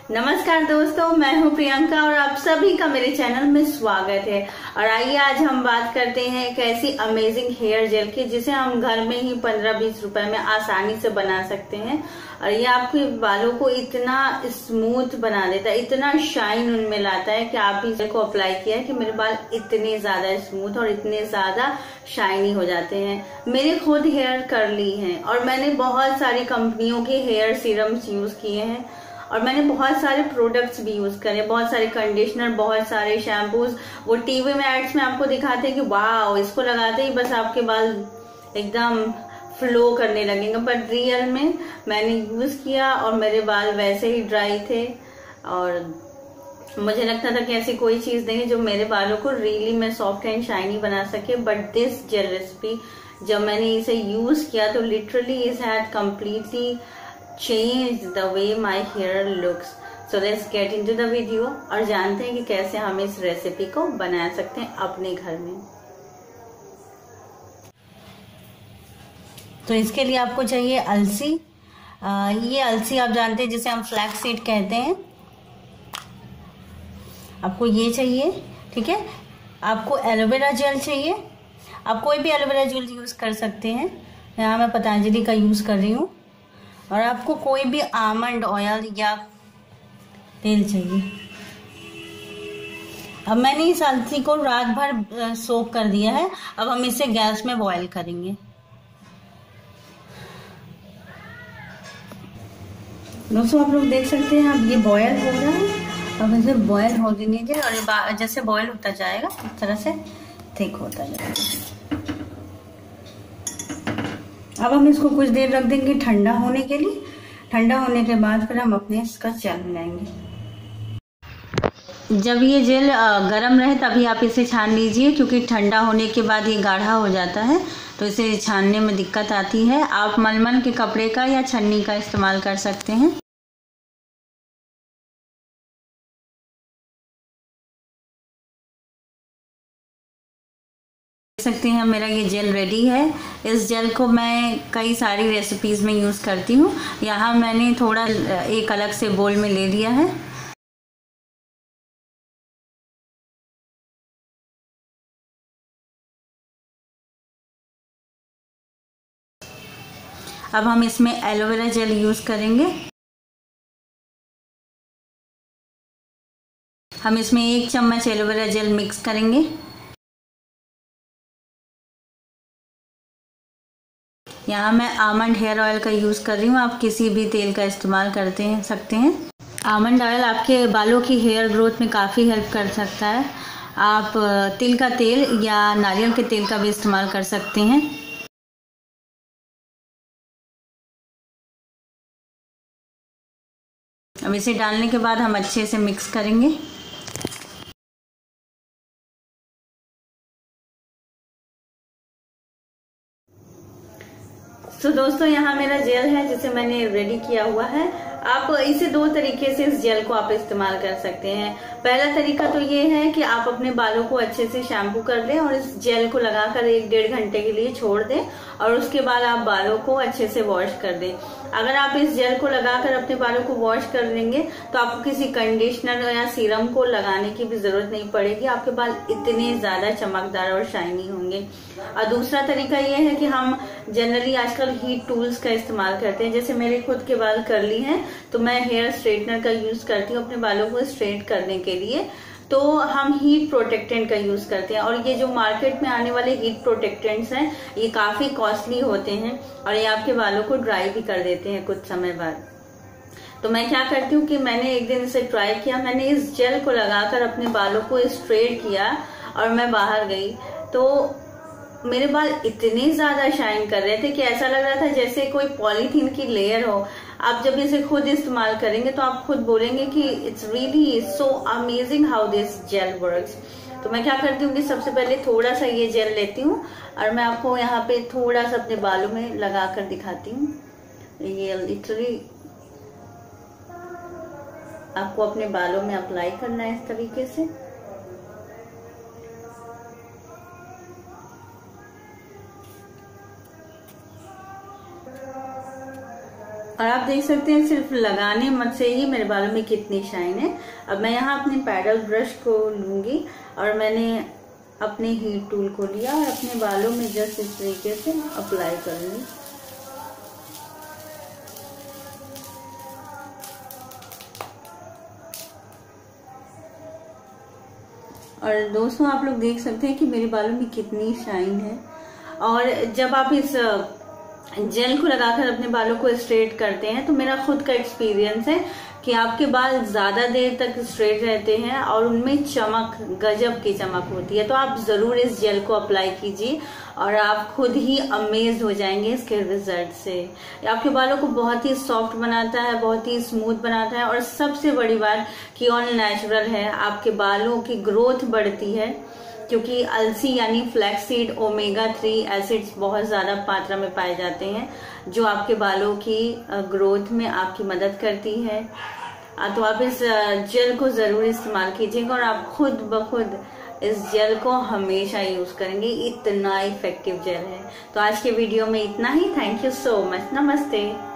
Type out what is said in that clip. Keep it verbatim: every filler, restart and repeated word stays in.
नमस्कार दोस्तों, मैं हूं प्रियंका और आप सभी का मेरे चैनल में स्वागत है। और आइए आज हम बात करते हैं एक ऐसी अमेजिंग हेयर जेल की जिसे हम घर में ही पंद्रह बीस रुपए में आसानी से बना सकते हैं। और ये आपके बालों को इतना स्मूथ बना देता है, इतना शाइन उनमें लाता है कि आप भी को अप्लाई किया है कि मेरे बाल इतने ज्यादा स्मूथ और इतने ज्यादा शाइनी हो जाते हैं। मेरे खुद हेयर कर्ली हैं और मैंने बहुत सारी कंपनियों के हेयर सीरम्स यूज किए हैं और मैंने बहुत सारे प्रोडक्ट्स भी यूज करे, बहुत सारे कंडीशनर, बहुत सारे शैम्पूज। वो टीवी में एड्स में आपको दिखाते हैं कि वाह, इसको लगाते ही बस आपके बाल एकदम फ्लो करने लगेंगे, बट रियल में मैंने यूज किया और मेरे बाल वैसे ही ड्राई थे और मुझे लगता था कि ऐसी कोई चीज नहीं है जो मेरे बालों को रियली में सॉफ्ट एंड शाइनी बना सके। बट दिस जेल रेसिपी जब मैंने इसे यूज किया तो literally it had completely change the way my hair looks. So let's get into the video और जानते हैं कि कैसे हम इस रेसिपी को बना सकते हैं अपने घर में। तो इसके लिए आपको चाहिए अलसी। आ, ये अलसी आप जानते हैं जिसे हम फ्लैक्स सीड कहते हैं। आपको ये चाहिए, ठीक है। आपको एलोवेरा जेल चाहिए। आप कोई भी एलोवेरा जेल यूज कर सकते हैं। यहाँ मैं पतंजलि का यूज कर रही हूँ। और आपको कोई भी आमंड ऑयल या तेल चाहिए। अब मैंने इस अलसी को रात भर सोक कर दिया है। अब हम इसे गैस में बॉईल करेंगे। दोस्तों आप लोग देख सकते हैं अब ये बॉयल हो रहा है। अब इसे बॉयल हो दीजिए और जैसे बॉयल होता जाएगा इस तरह से थिक होता जाएगा। अब हम इसको कुछ देर रख देंगे ठंडा होने के लिए। ठंडा होने के बाद फिर हम अपने इसका जेल बनाएंगे। जब ये जेल गर्म रहे तभी आप इसे छान लीजिए, क्योंकि ठंडा होने के बाद ये गाढ़ा हो जाता है तो इसे छानने में दिक्कत आती है। आप मलमल के कपड़े का या छन्नी का इस्तेमाल कर सकते हैं। देख सकते हैं मेरा ये जेल रेडी है। इस जेल को मैं कई सारी रेसिपीज में यूज करती हूँ। यहाँ मैंने थोड़ा एक अलग से बोल में ले लिया है। अब हम इसमें एलोवेरा जेल यूज करेंगे। हम इसमें एक चम्मच एलोवेरा जेल मिक्स करेंगे। यहाँ मैं आमंड हेयर ऑयल का यूज़ कर रही हूँ। आप किसी भी तेल का इस्तेमाल करते हैं सकते हैं। आमंड ऑयल आपके बालों की हेयर ग्रोथ में काफ़ी हेल्प कर सकता है। आप तिल का तेल या नारियल के तेल का भी इस्तेमाल कर सकते हैं। अब इसे डालने के बाद हम अच्छे से मिक्स करेंगे। तो दोस्तों यहाँ मेरा जेल है जिसे मैंने रेडी किया हुआ है। आप इसे दो तरीके से इस जेल को आप इस्तेमाल कर सकते हैं। पहला तरीका तो ये है कि आप अपने बालों को अच्छे से शैम्पू कर लें और इस जेल को लगाकर एक डेढ़ घंटे के लिए छोड़ दें और उसके बाद आप बालों को अच्छे से वॉश कर दें। अगर आप इस जेल को लगाकर अपने बालों को वॉश कर लेंगे तो आपको किसी कंडीशनर या सीरम को लगाने की भी जरूरत नहीं पड़ेगी। आपके बाल इतने ज्यादा चमकदार और शाइनी होंगे। और दूसरा तरीका ये है कि हम जनरली आजकल हीट टूल्स का इस्तेमाल करते हैं। जैसे मेरे खुद के बाल कर्ली हैं तो मैं हेयर स्ट्रेटनर का यूज करती हूँ अपने बालों को स्ट्रेट करने के लिए। तो हम हीट प्रोटेक्टेंट का यूज करते हैं और ये जो मार्केट में आने वाले हीट प्रोटेक्टेंट्स हैं ये काफी कॉस्टली होते हैं और ये आपके बालों को ड्राई भी कर देते हैं कुछ समय बाद। तो मैं क्या करती हूँ कि मैंने एक दिन इसे ट्राई किया। मैंने इस जेल को लगाकर अपने बालों को स्ट्रेट किया और मैं बाहर गई तो मेरे बाल इतने ज्यादा शाइन कर रहे थे कि ऐसा लग रहा था जैसे कोई पॉलीथीन की लेयर हो। आप जब इसे खुद इस्तेमाल करेंगे तो आप खुद बोलेंगे कि it's really so amazing how this gel works. तो मैं क्या करती हूँ कि सबसे पहले थोड़ा सा ये जेल लेती हूँ और मैं आपको यहाँ पे थोड़ा सा अपने बालों में लगा कर दिखाती हूँ। ये लिटरली आपको अपने बालों में अप्लाई करना है इस तरीके से। और आप देख सकते हैं सिर्फ लगाने मत से ही मेरे बालों में कितनी शाइन है। अब मैं यहाँ अपने पैडल ब्रश को लूंगी और मैंने अपने हीट टूल को लिया और अपने बालों में जस्ट इस तरीके से अप्लाई करूंगी। और दोस्तों आप लोग देख सकते हैं कि मेरे बालों में कितनी शाइन है। और जब आप इस जेल को लगाकर अपने बालों को स्ट्रेट करते हैं तो मेरा खुद का एक्सपीरियंस है कि आपके बाल ज्यादा देर तक स्ट्रेट रहते हैं और उनमें चमक, गजब की चमक होती है। तो आप जरूर इस जेल को अप्लाई कीजिए और आप खुद ही अमेज हो जाएंगे इसके रिजल्ट से। आपके बालों को बहुत ही सॉफ्ट बनाता है, बहुत ही स्मूथ बनाता है और सबसे बड़ी बात कि ऑल नेचुरल है। आपके बालों की ग्रोथ बढ़ती है क्योंकि अलसी यानी फ्लैक्सीड ओमेगा थ्री एसिड्स बहुत ज्यादा मात्रा में पाए जाते हैं जो आपके बालों की ग्रोथ में आपकी मदद करती है। तो आप इस जेल को जरूर इस्तेमाल कीजिएगा और आप खुद ब खुद इस जेल को हमेशा यूज करेंगे। इतना इफेक्टिव जेल है। तो आज के वीडियो में इतना ही। Thank you so much. नमस्ते।